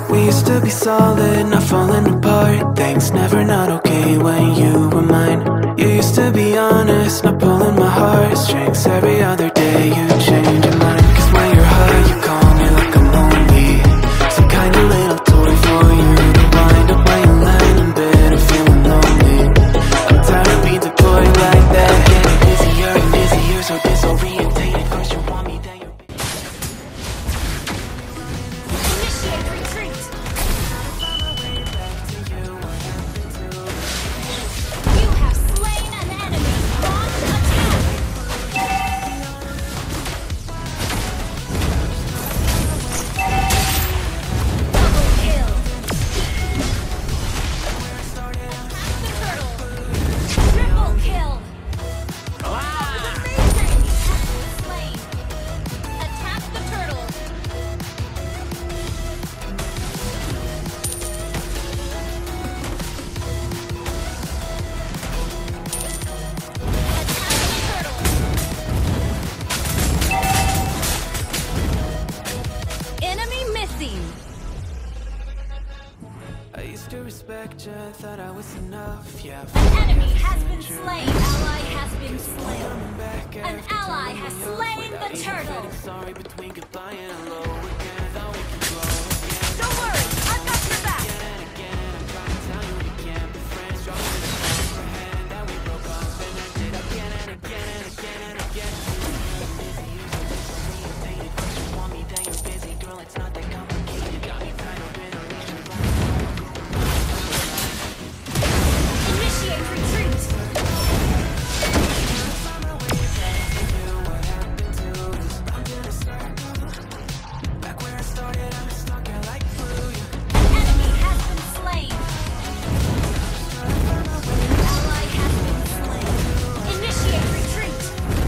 We used to be solid, not falling apart. Things never not okay when you were mine. You used to be honest, not pulling my heartstrings. Every other day you change your mind. Cause when you're high you call me like I'm lonely. Some kind of little toy for you to wind up when you lying in bed and feeling lonely. I'm tired of being deployed like that. Getting busier and busier, so disorientated. First you want me, then you're I used to respect you, thought I was enough, yeah. An enemy has been slain. Ally has been slain. An ally has slain the turtle. Sorry between goodbye and hello again. Thought we could grow again. Don't worry, I've got your back. Again and again, I'm trying to tell you we can't be friends. Struggling to hold your hand, that we broke up and ended again and again and again and again. I'm busy, you're so disorientated. First you want me, then you're busy. Girl, it's not that complicated. You got me tied up in a relationship. Initiate retreat. Enemy has been slain. Ally has been slain. Initiate retreat.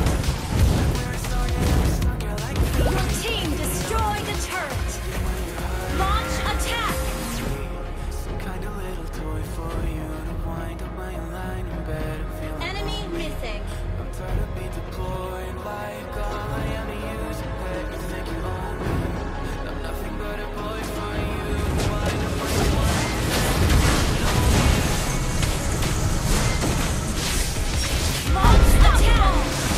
Your team destroyed the turret. Launch attack. Some kind of little toy for you to wind up when you're lying in bed and feeling Enemy missing. I'm tired of being deployed like all I am to use a pet. You think you own me? I'm nothing but a boy for you. Wind up when you want Launch attack.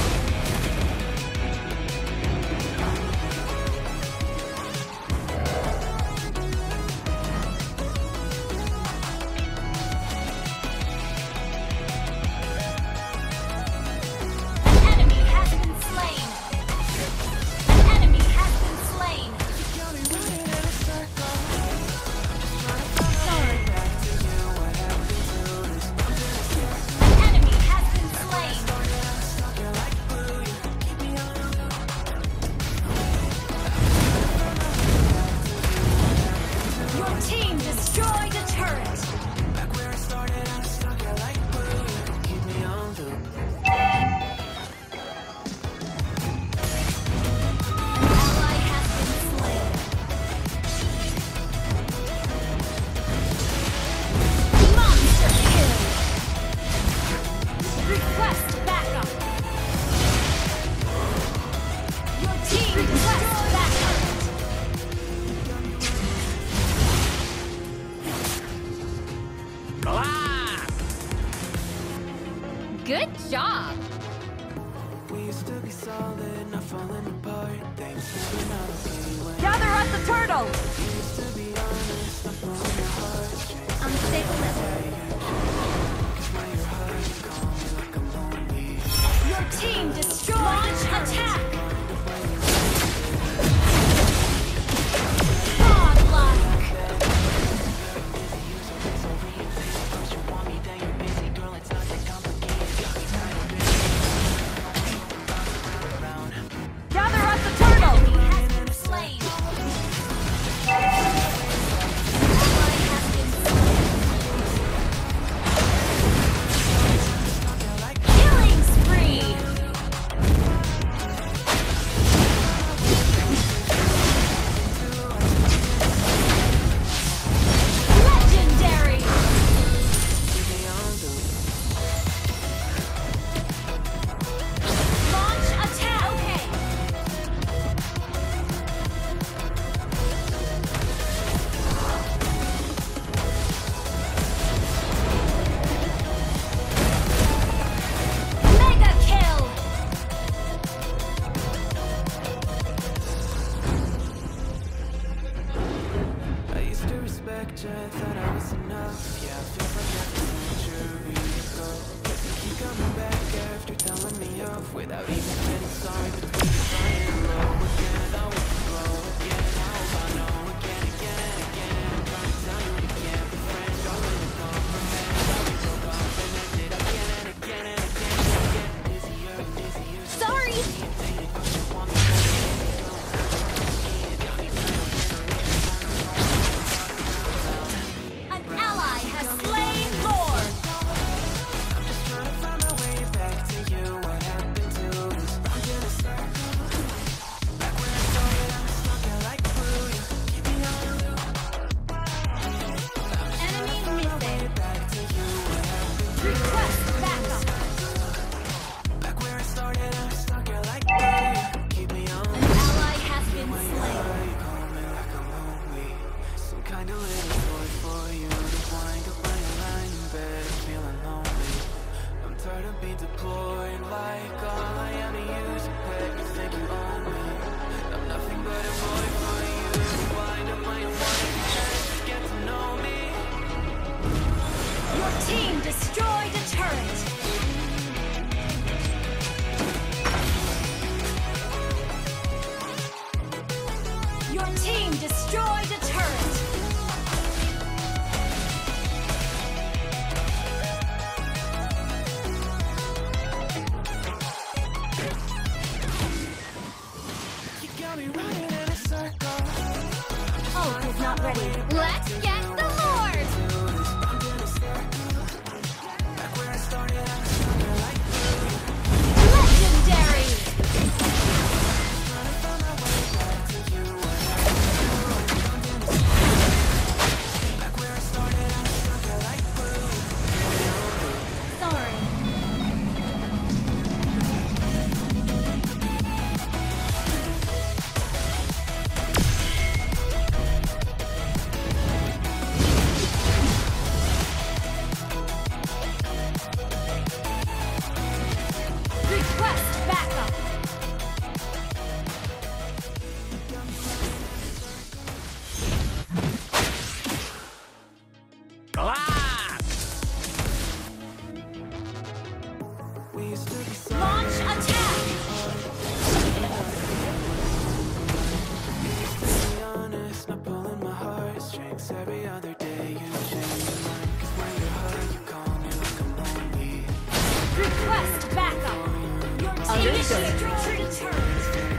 Enemy has been slain. Enemy has been slain. Enemy has been slain. Your team destroyed a turret. back where I started. I'm stuck here like glue. Keep me on loop. Ally has been slain. Monster kill. Request backup. Your team requests backup. Good job. We used to be solid, not falling apart. Things never not okay when Gather at the turtle. you used to be honest, not pulling my heartstrings. Unstable level. Cause when you're high, you call me like I'm lonely. Your team destroyed. Launch attack. Godlike. First you want me, then you're busy. Girl, it's not that complicated. Got me tied up in Gather at the turtle. Enemy has been slain. you, thought I was enough. Yeah, it feels like every century ago. Guess you keep coming back after telling me off without even getting sorry. Between the high and low again, I want to grow again. I hope I know again, again and again. I'm trying to tell you we can't be friends. Don't really comprehend how we so complimented again and again and again. Getting busier and busier. Sorry. Irritated 'cause you want me back. An ally has slain Lord. I'm just trying to find my way back to you. What happened to us? I'm gonna start back where I started. I'm stuck here like glue. You keep me on the loop. Enemy missing. Back to you. What happened to Request backup. back where I started? I'm stuck here like glue. You keep me on the An loop. ally has been slain. You call me like I'm lonely. Some kind of little toy for you to wind up on your line in bed, feeling lonely. I'm tired of being deployed like all I am to use a pet. You think you own me? I'm nothing but a boy for you to wind up on your line in bed. Just get to know me. Your team destroyed a turret. Your team destroyed a turret. You got me running in a circle. Ult is not ready. Let's get the Lord. I'm gonna circle back where I started. I'm stuck here like glue. Legendary. Trying to find my way back to you. Back where I started, I'm stuck here like glue. Sorry. Request backup. We used to be so Launch attack. honest, not pulling my heartstrings. Every other day you change your mind. 'Cause when you're hurt, you call me like I'm lonely. Request backup. Your team is destroyed a turret.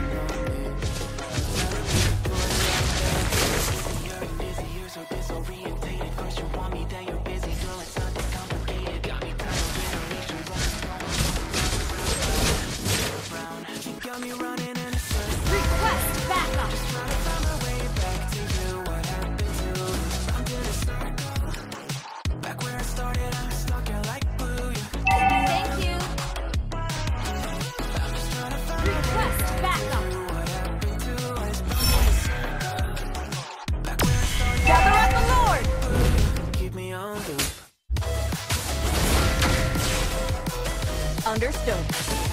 You're busy, you're so disorientated. First you want me, then you're busy. Girl, it's not that complicated. Got me tired of iterations, round. You got me running in a circle. Request backup. Trying to find my way back to you. What happened to us? I'm gonna circle back where I started. I'm stuck here like glue. Thank you. I'm just trying to find my way Request backup. what happened to us. I'm gonna circle back where I started. Gather up the Lord. Keep me on loop. Understood.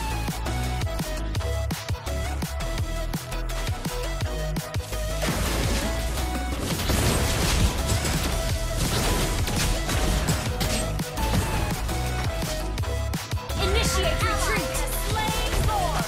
Initiate retreat. Slain Lord.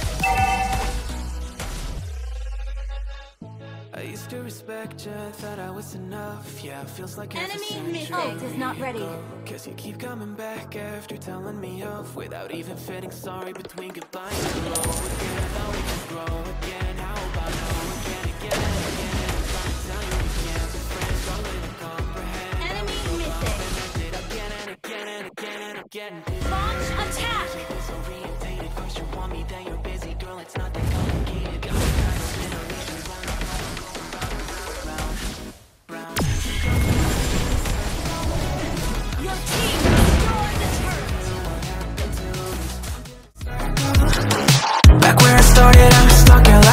I used to respect you, thought I was enough. Yeah, it feels like every Enemy century missing. Ult is not ready. ago. Guess you keep coming back after telling me off without even feeling sorry. Between goodbye and hello again, now we can grow again. How about now again, again and again? I'm trying to tell you we can't be friends. Don't really comprehend. Enemy missing. Did again and again and again and again. Launch attack. Disorientated. First you want me, then you're busy. Girl, it's not that complicated. Got me kind of iterations, round. Your team destroyed the turret. Back where I started, I'm stuck here